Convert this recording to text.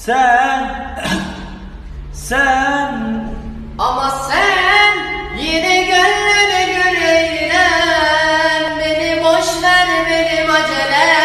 Sen ama sen yine gönlüne göre eğlen, beni boş ver benim acelem.